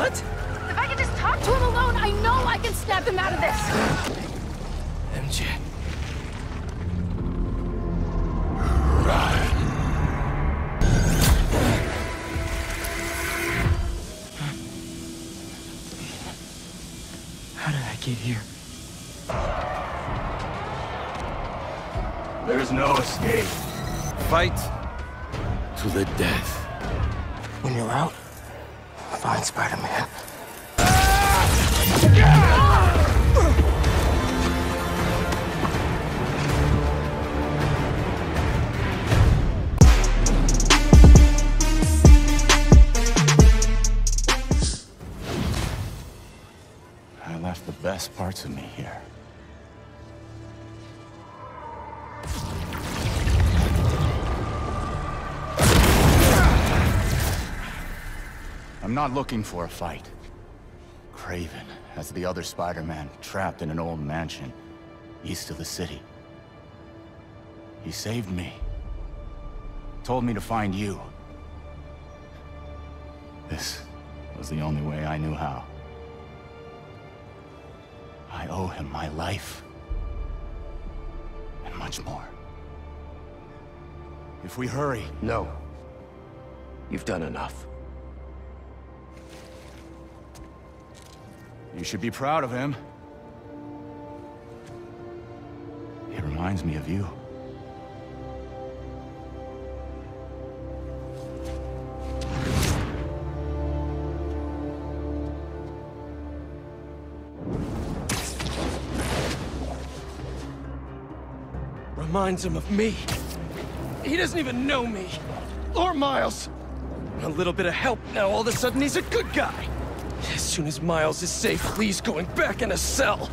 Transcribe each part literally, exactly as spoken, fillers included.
What? If I can just talk to him alone, I know I can snap him out of this! M J. How did I get here? There's no escape. Fight To the death. when you're out. Find Spider-Man. I left the best parts of me here. I'm not looking for a fight. Kraven has the other Spider-Man trapped in an old mansion east of the city. He saved me. Told me to find you. This was the only way I knew how. I owe him my life. And much more. If we hurry... No. You've done enough. You should be proud of him. He reminds me of you. Reminds him of me. He doesn't even know me. Or Miles. A little bit of help, now all of a sudden he's a good guy. As soon as Miles is safe, Lee's going back in a cell.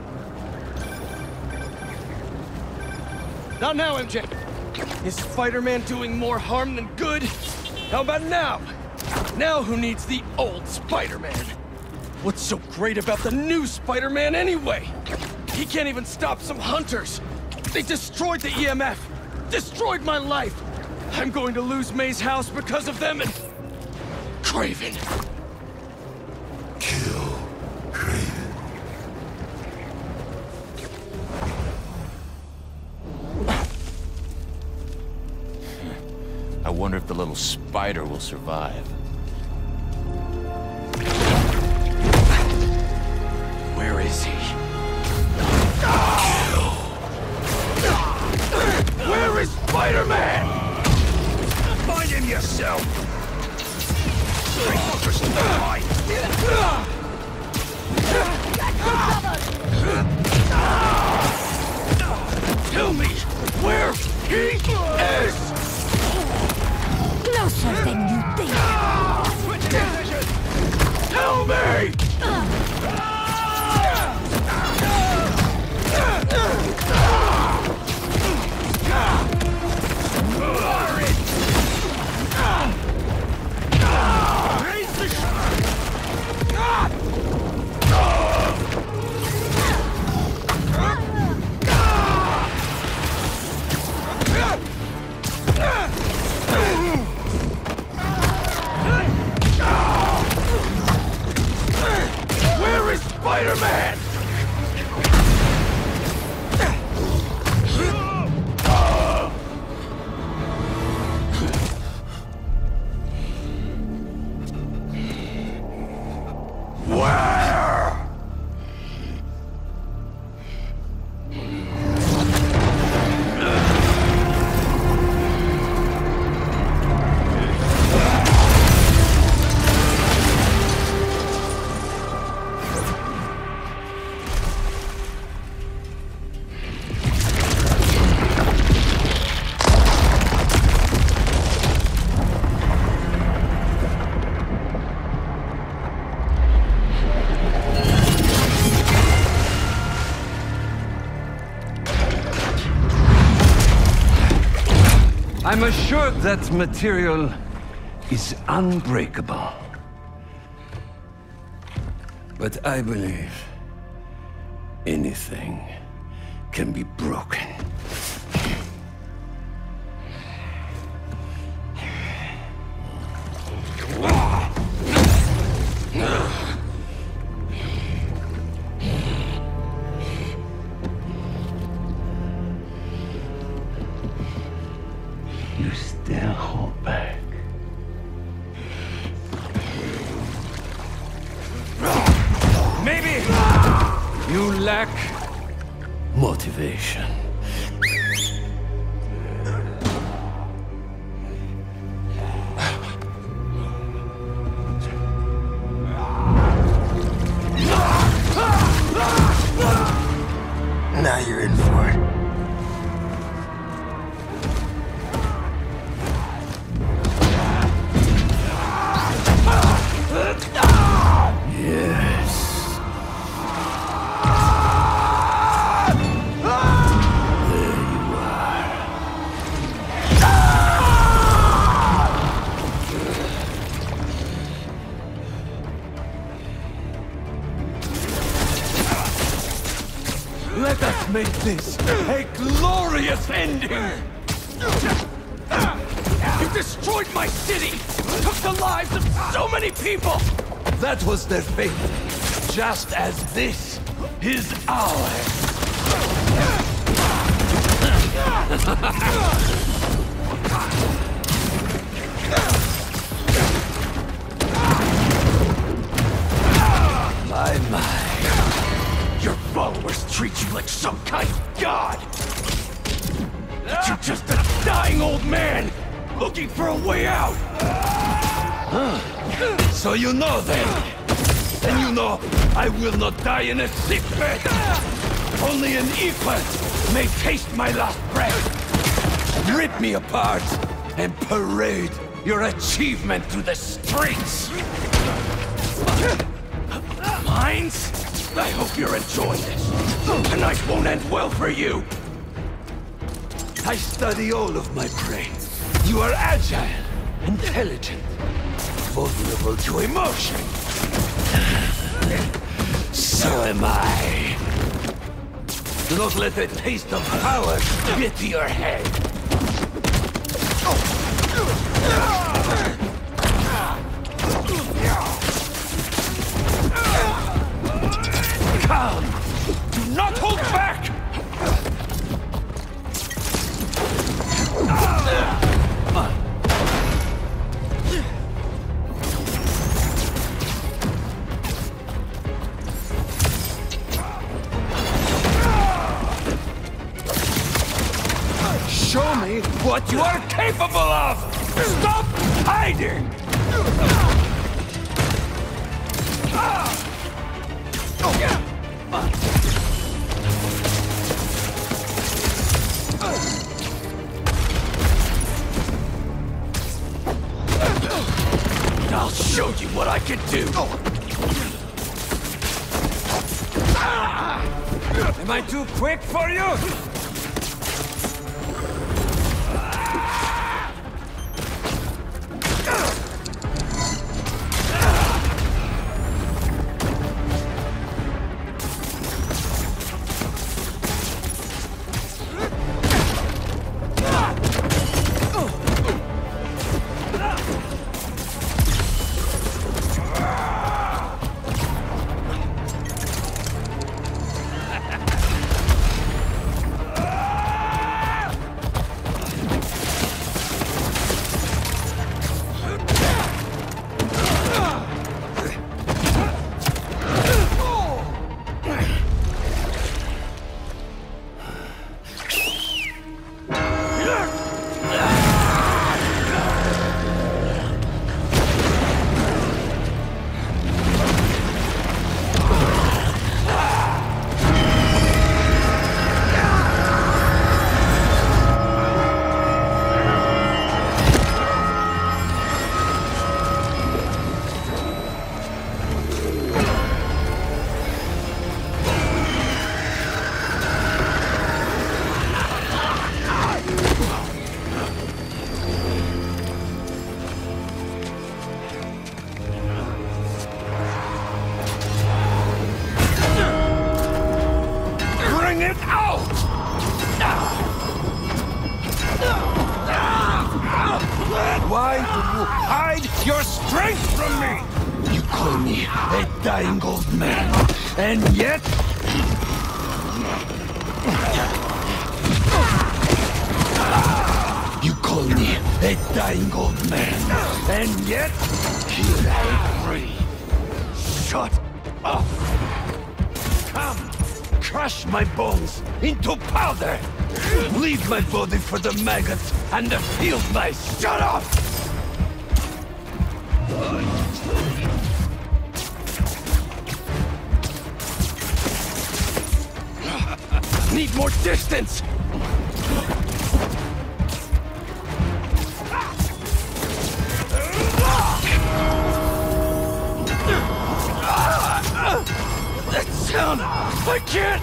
Not now, M J. Is Spider-Man doing more harm than good? How about now? Now who needs the old Spider-Man? What's so great about the new Spider-Man anyway? He can't even stop some hunters. They destroyed the E M F. Destroyed my life. I'm going to lose May's house because of them and... Kraven. Kill Kraven. I wonder if the little spider will survive. Where is he? Where is Spider-Man? Find him yourself! Tell me where he is! Closer than you think! Tell me! Where is Spider-Man? I'm assured that material is unbreakable. But I believe anything can be broken. You lack motivation. Now you're in for it. Yes. There you are. Let us make this a glorious ending! You destroyed my city! Took the lives of so many people! That was their fate, just as this is ours. My, my. Your followers treat you like some kind of god! But you're just a dying old man, looking for a way out! So you know then. And you know I will not die in a sick bed. Only an equal may taste my last breath. Rip me apart and parade your achievement to the streets. Mines? I hope you're enjoying this. Tonight won't end well for you. I study all of my prey. You are agile, intelligent, vulnerable to emotion. So am I. Do not let the taste of power get to your head. Come! Do not hold back! Show me what you are capable of! Stop hiding! I'll show you what I can do! Am I too quick for you? Why do you hide your strength from me? You call me a dying old man, and yet... You call me a dying old man, and yet... Here I breathe. Shut up! Come! crush my bones into powder! Leave my body for the maggots and the field mice! Shut up! Need more distance! That sound! I can't!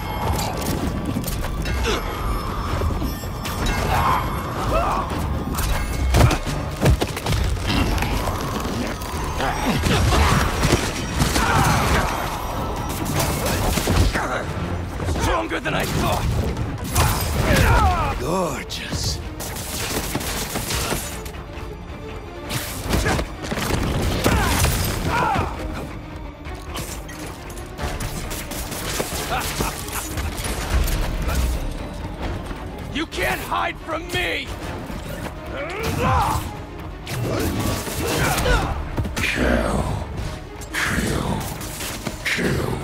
Stronger than I thought! Gorgeous. You can't hide from me! Kill. Kill. Kill.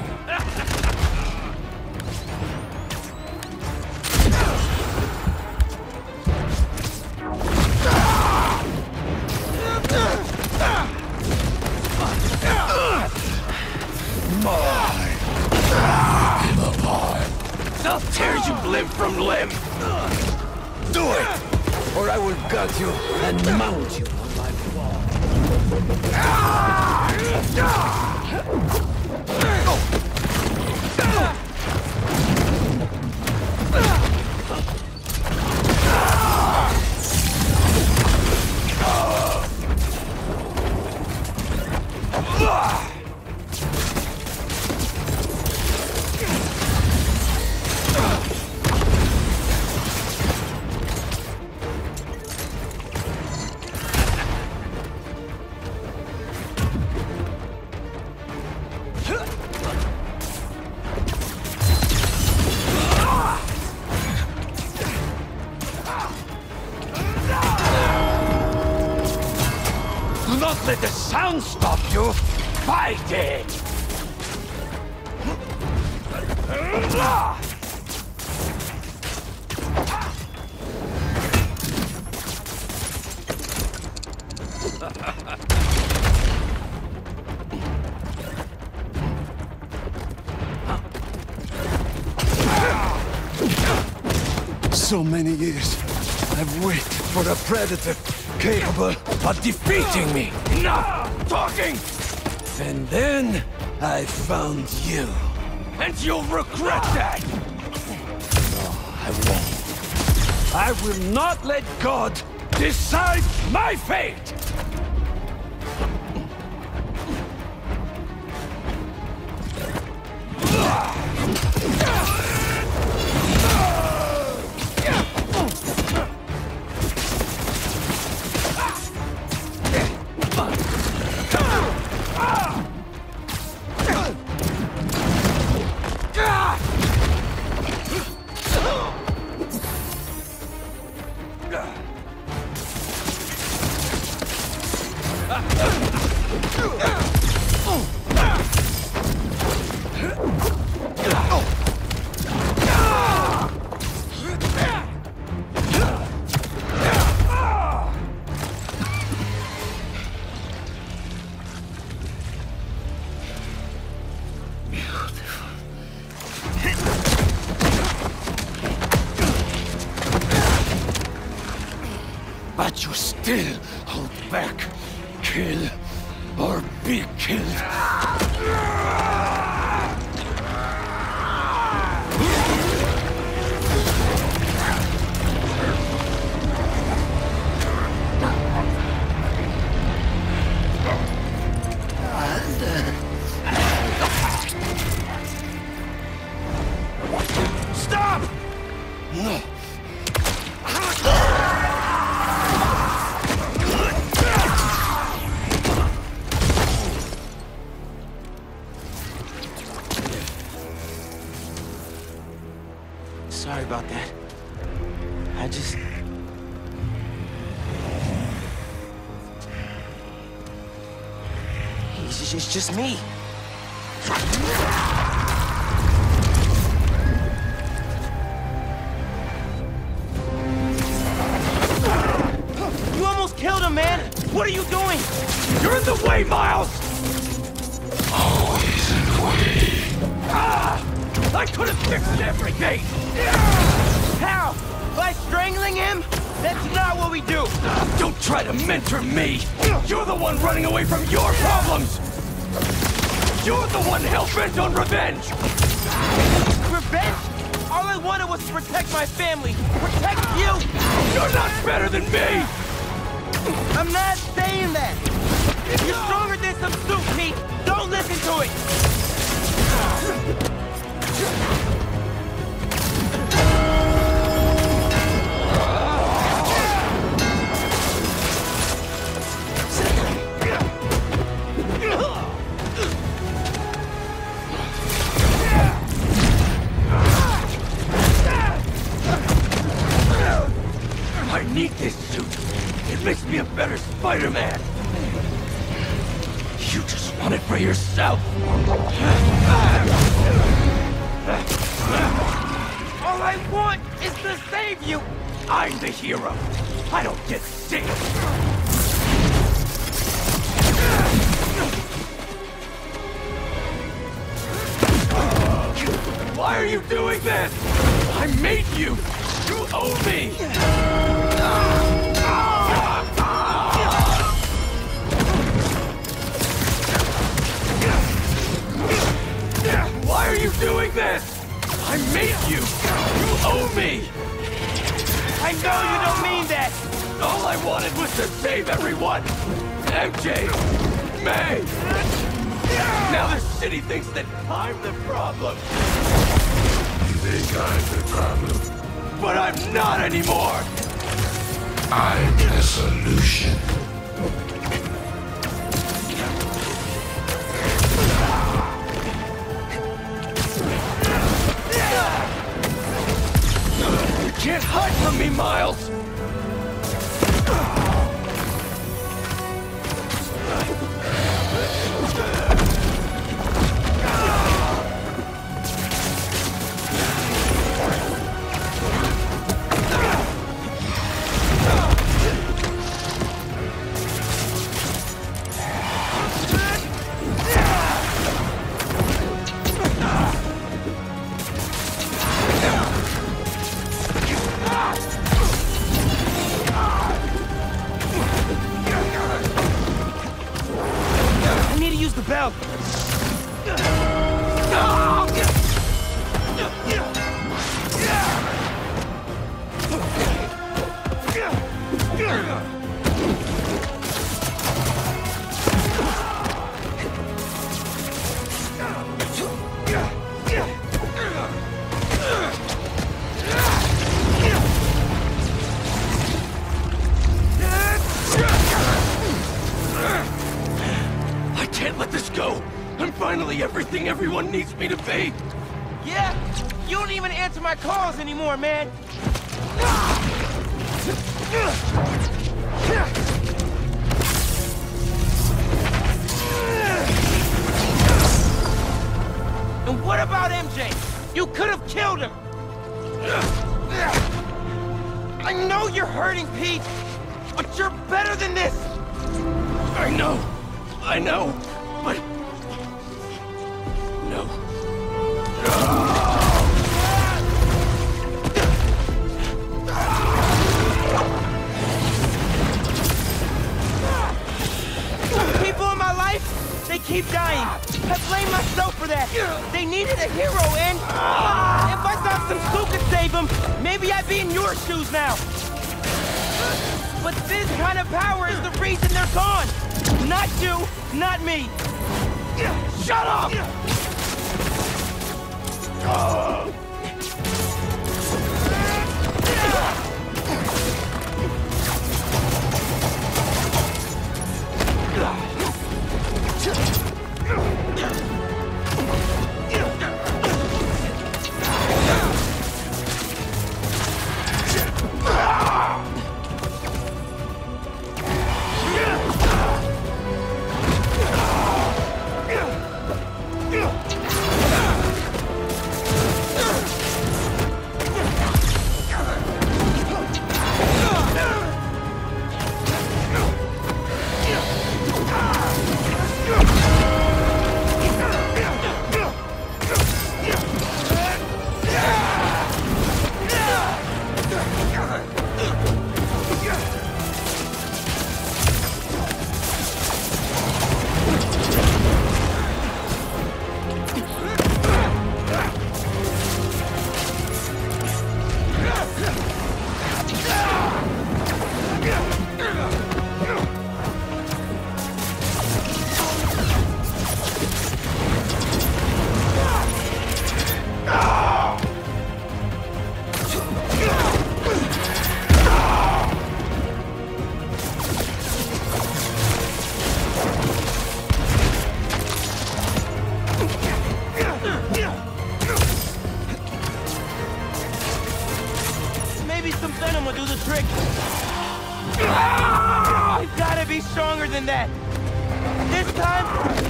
I'll tear you limb from limb! Do it! Or I will gut you and mount you on my wall. Do not let the sound stop you! Fight it! So many years, I've waited for a predator capable of defeating me. Enough talking! And then I found you. And you'll regret that! No, I won't. I will not let God decide my fate! But you still hold back. Kill or be killed. Stop! No. Sorry about that. I just... It's just, it's just me. What are you doing? You're in the way, Miles! Always in the way. Ah! I could have fixed everything! How? By strangling him? That's not what we do! Don't try to mentor me! You're the one running away from your problems! You're the one hell-bent on revenge! Revenge? All I wanted was to protect my family! Protect you! You're not better than me! I'm not saying that! You're stronger than some soup, Pete! Don't listen to it! I need this suit. It makes me a better Spider-Man. You just want it for yourself. All I want is to save you! I'm the hero. I don't get sick. Why are you doing this? I made you. You owe me. Why are you doing this? I made you. You owe me. I know you don't mean that! All I wanted was to save everyone! M J! May! Now the city thinks that I'm the problem! You think I'm the problem? But I'm not anymore! I'm the solution. You can't hide from me, Miles! Bell! Finally, everything everyone needs me to be! Yeah? You don't even answer my calls anymore, man! And what about M J? You could have killed him! I know you're hurting, Pete! But you're better than this! I know! I know! But... No. People in my life, they keep dying. I blame myself for that. They needed a hero, and if I thought some suit could save them, maybe I'd be in your shoes now. But this kind of power is the reason they're gone. Not you, not me. Shut up! Oh.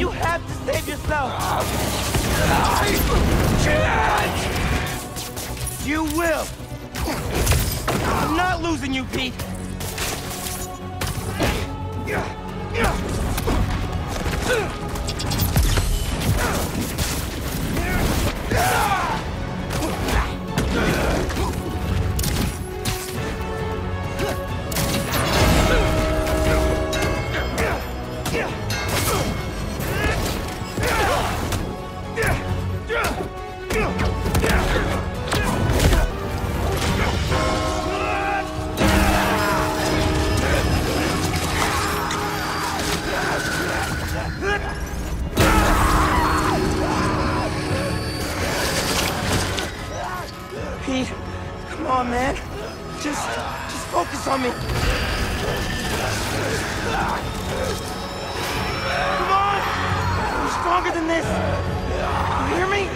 You have to save yourself! I can't! You will! I'm not losing you, Pete! Pete, come on, man. Just, just focus on me. Come on! You're stronger than this. You hear me?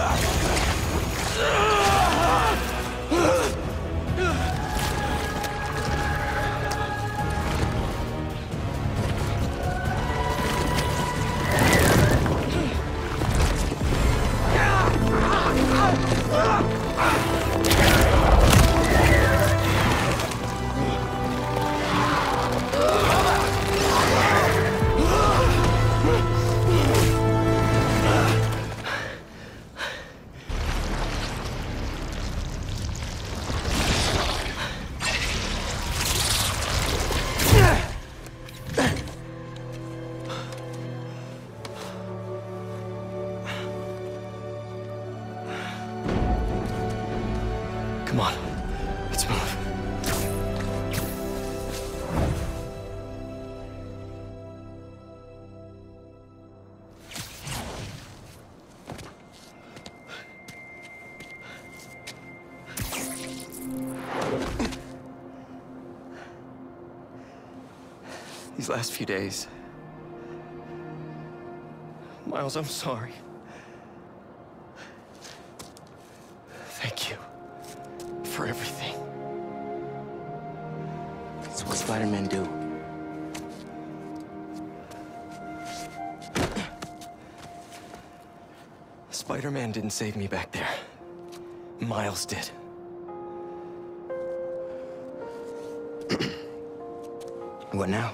Come on, let's move. These last few days... Miles, I'm sorry. Thank you. For everything. It's what Spider-Man do. Spider-Man didn't save me back there. Miles did. What now?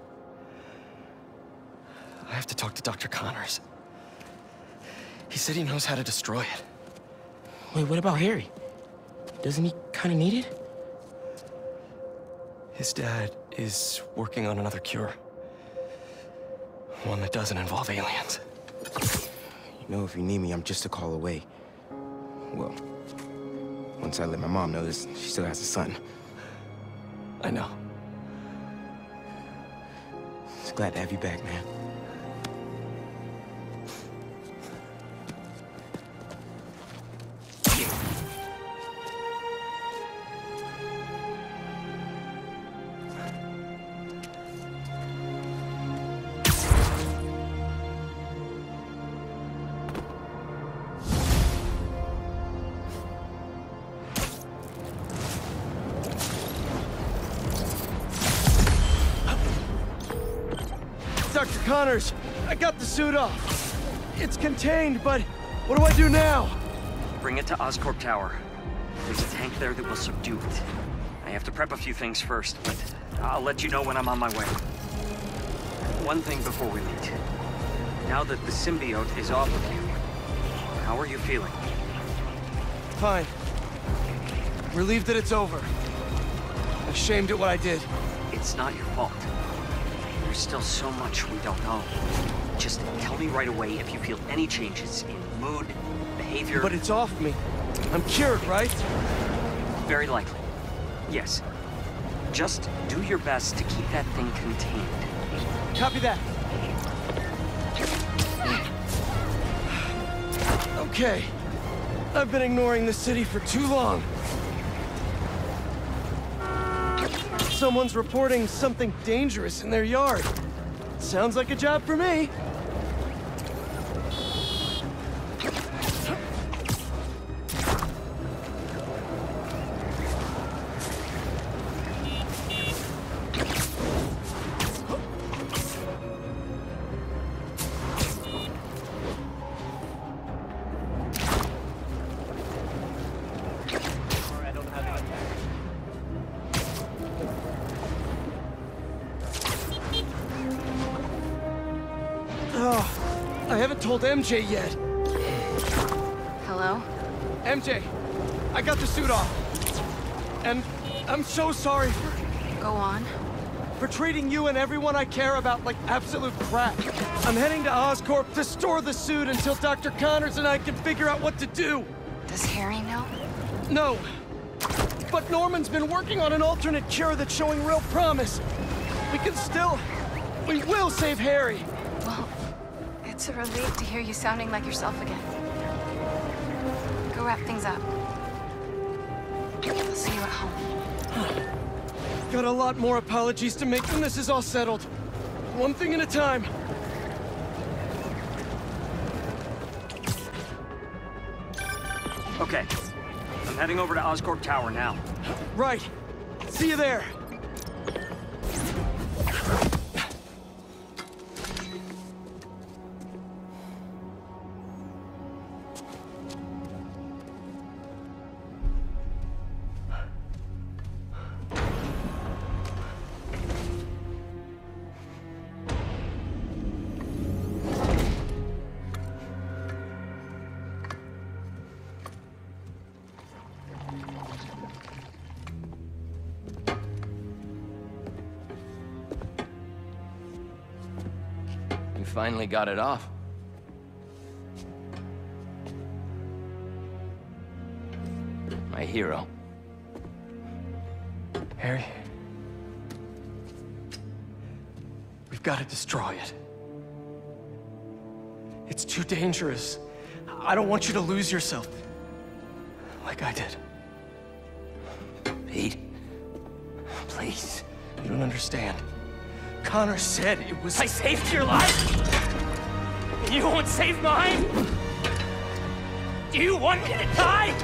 I have to talk to Doctor Connors. He said he knows how to destroy it. Wait, what about Harry? Doesn't he kind of need it? His dad is working on another cure. One that doesn't involve aliens. You know, if you need me, I'm just a call away. Well, once I let my mom know this, she still has a son. I know. Just glad to have you back, man. Doctor Connors, I got the suit off. It's contained, but what do I do now? Bring it to Oscorp Tower. There's a tank there that will subdue it. I have to prep a few things first, but I'll let you know when I'm on my way. One thing before we meet. Now that the symbiote is off of you, how are you feeling? Fine. Relieved that it's over. Ashamed at what I did. It's not your fault. There's still so much we don't know. Just tell me right away if you feel any changes in mood, behavior... But it's off me. I'm cured, right? Very likely. Yes. Just do your best to keep that thing contained. Copy that. Okay. I've been ignoring the city for too long. Someone's reporting something dangerous in their yard. Sounds like a job for me. I haven't told M J yet. Hello? M J, I got the suit off. And I'm so sorry for, Go on. for treating you and everyone I care about like absolute crap. I'm heading to Oscorp to store the suit until Doctor Connors and I can figure out what to do. Does Harry know? No. But Norman's been working on an alternate cure that's showing real promise. We can still... We will save Harry. Well, it's a relief to hear you sounding like yourself again. Go wrap things up. I'll see you at home. Got a lot more apologies to make when this is all settled. One thing at a time. Okay. I'm heading over to Oscorp Tower now. Right. See you there. You finally got it off. My hero. Harry. We've got to destroy it. It's too dangerous. I don't want you to lose yourself. Like I did. Pete. Please. You don't understand. Connor said it was... I saved your life? And you won't save mine? Do you want me to die?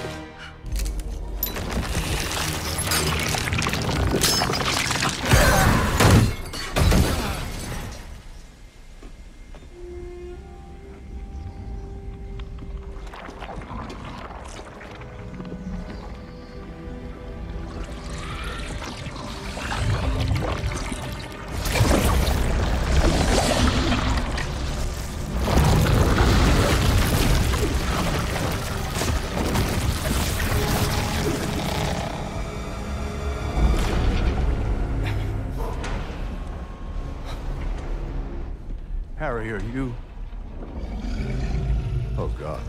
Harry, are you... Oh, God.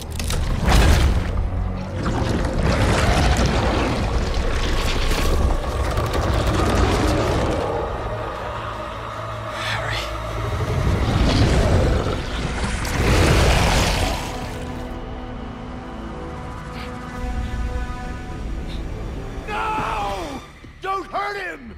No! Don't hurt him!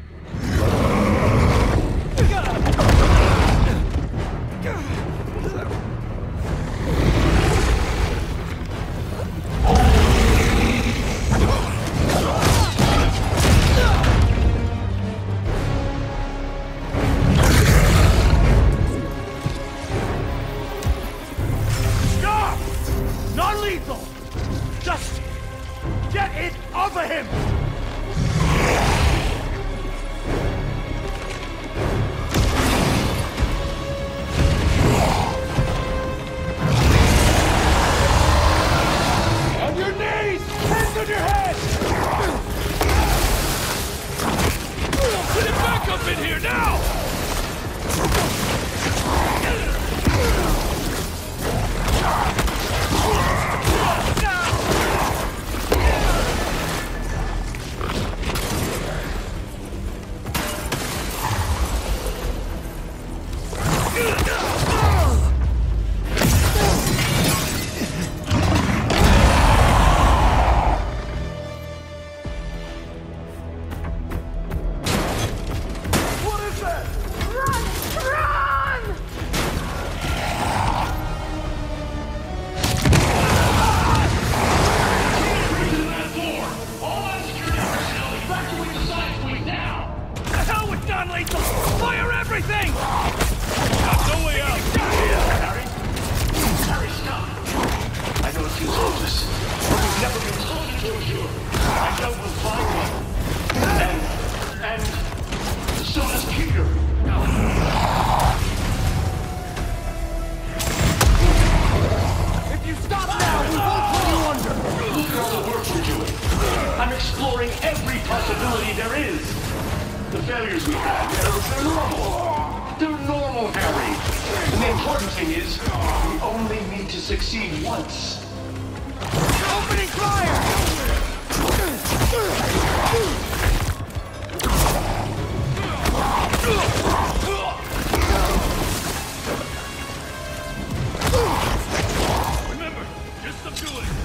failures we had, they're, they're normal. They're normal, Harry. And the important thing is, we only need to succeed once. Opening fire! Remember, just subdue it.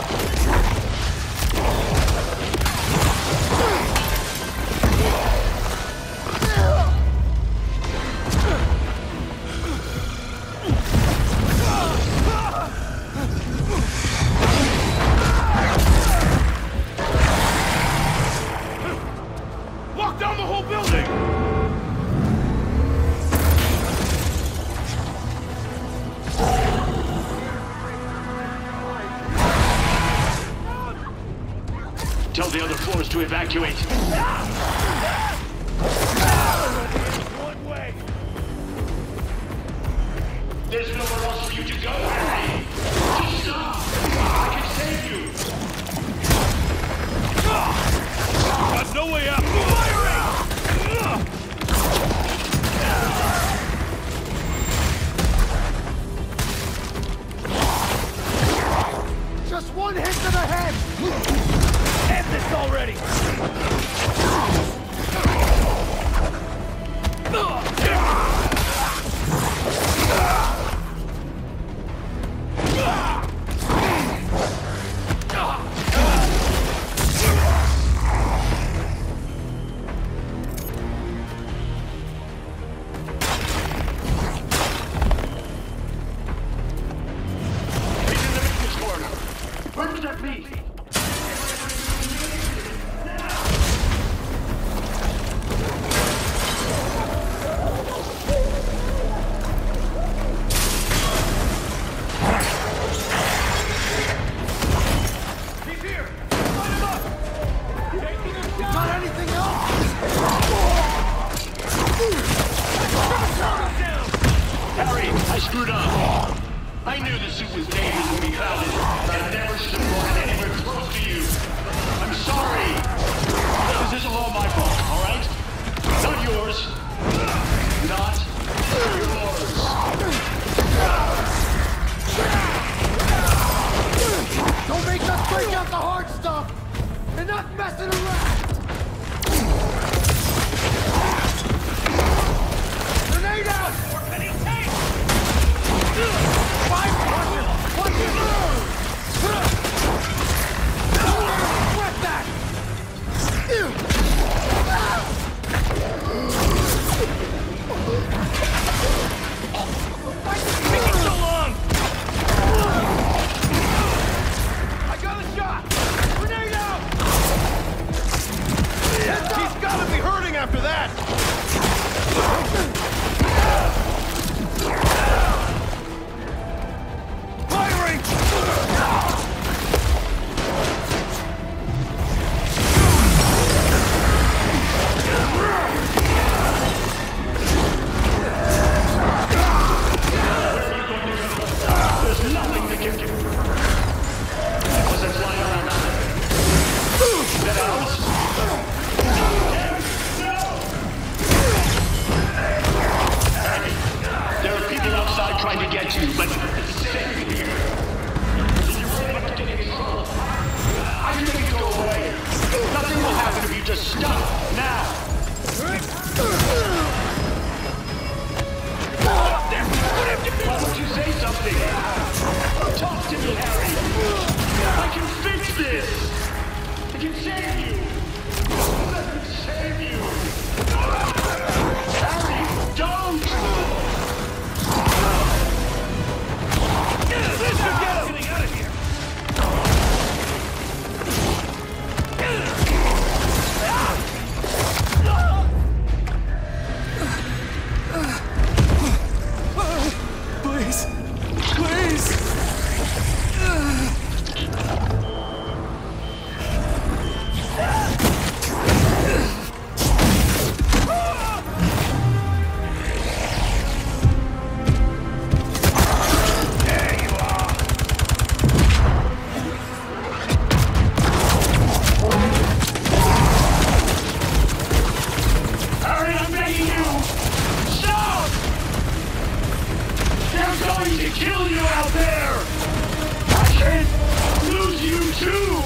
Lock down the whole building! Tell the other floors to evacuate. One way! There's nowhere else for you to go, Harry. Just stop. I can save you. Got no way out! Firing! Just one hit to the head! End this already! going to kill you out there! I can't lose you too!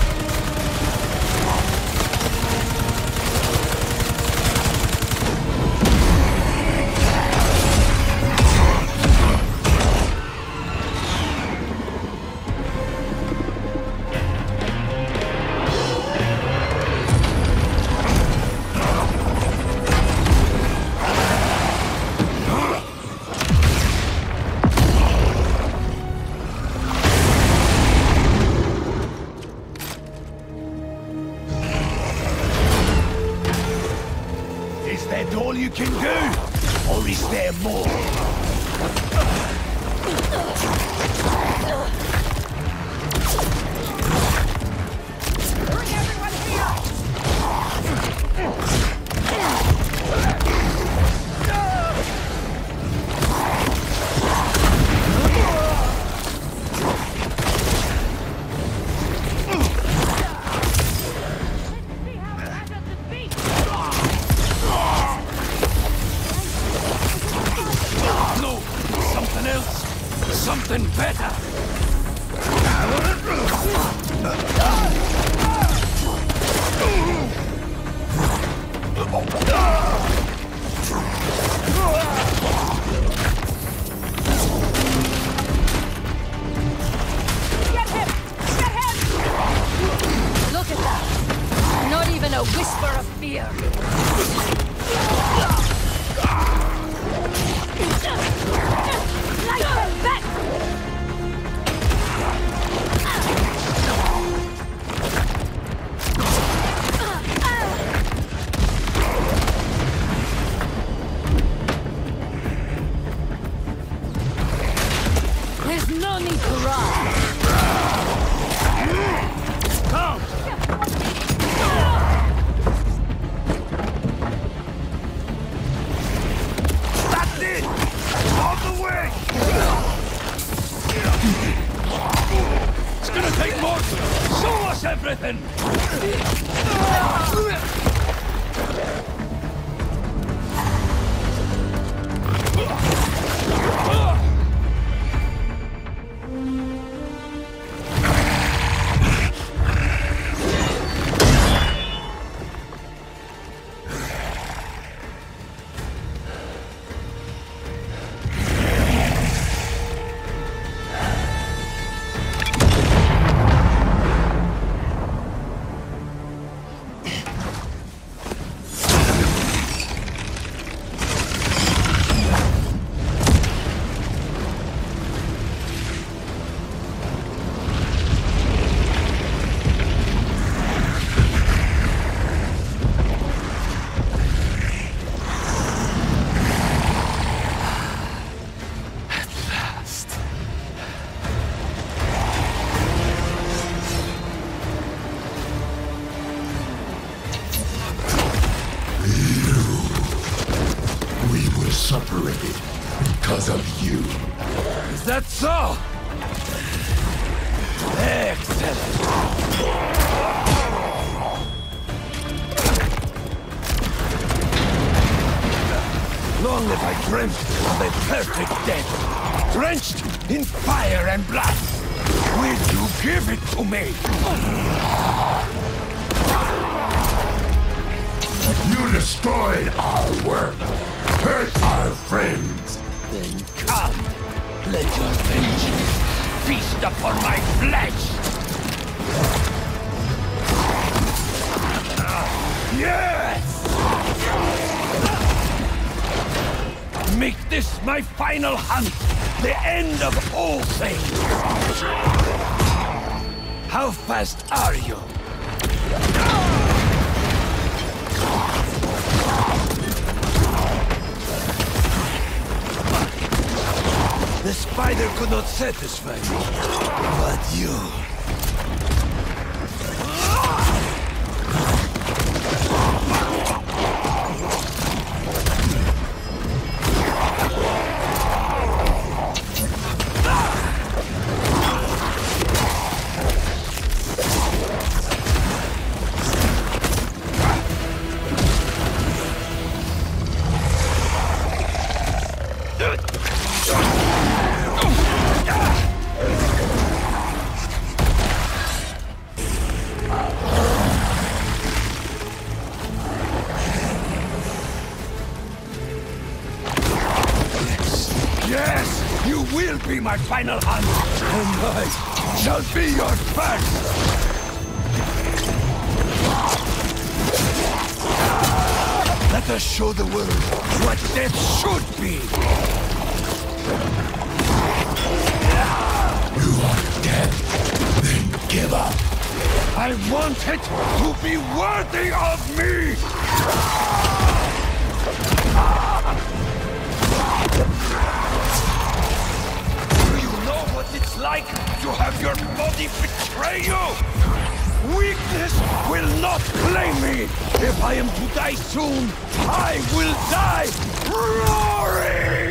You can do, or is there more? Bring everyone here! Something better! Get him! Get him! Look at that! Not even a whisper of fear! Light him back! There's no need to run! Come! That's it! All the way! It's gonna take more! Show us everything! Separated because of you. Is that so? Excellent. Long as I dreamt of a perfect death, drenched in fire and blood. Will you give it to me? You destroyed our work, hurt our friends. Then come, let your vengeance feast upon my flesh! Yes! Make this my final hunt, the end of all things! How fast are you? The spider could not satisfy me, but you... You will be my final hunt, and I shall be your first! Let us show the world what death should be! You are dead, then give up. I want it to be worthy of me! Do you know what it's like to have your body betray you? Weakness will not claim me! If I am to die soon, I will die roaring!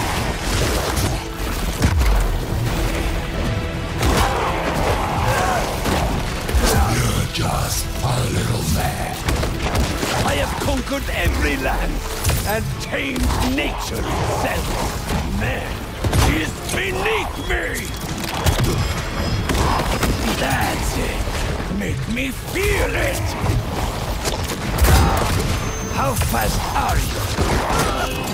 You're just a little man. I have conquered every land and tamed nature itself. Man is beneath me! That's it! Make me feel it! How fast are you?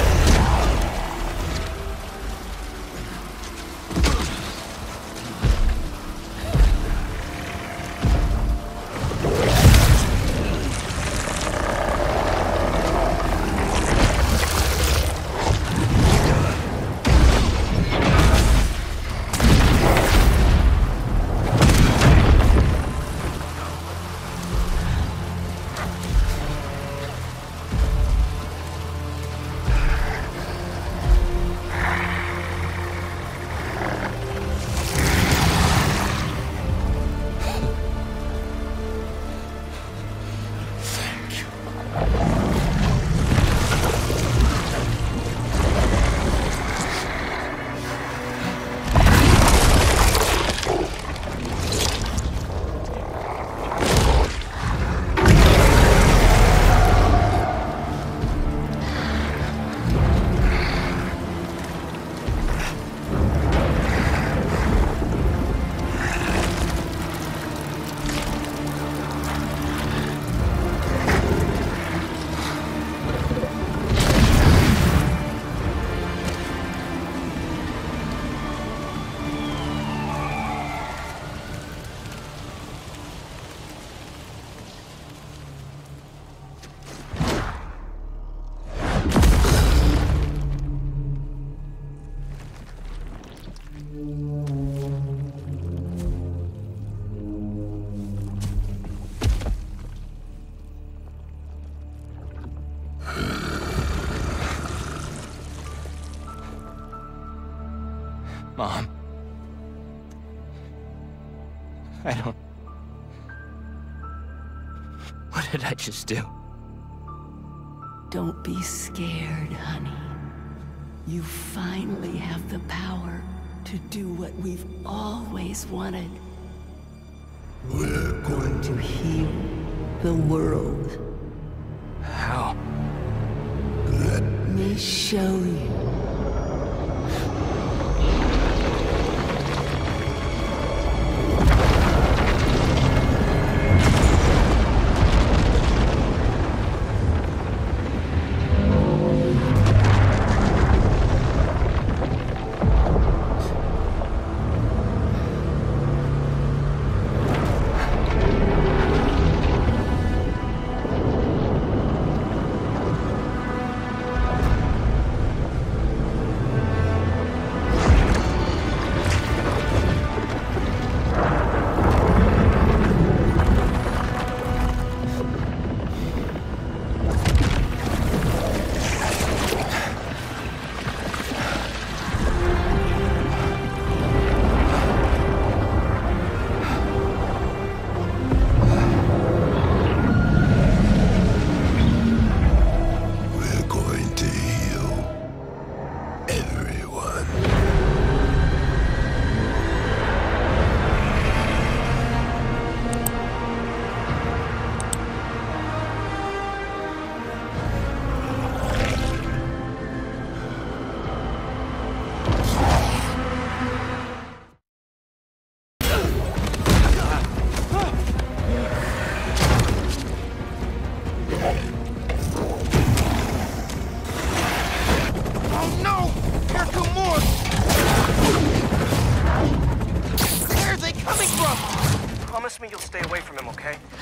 Mom. I don't... What did I just do? Don't be scared, honey. You finally have the power to do what we've always wanted. We're going to heal the world. How? Let me show you. away from him, okay?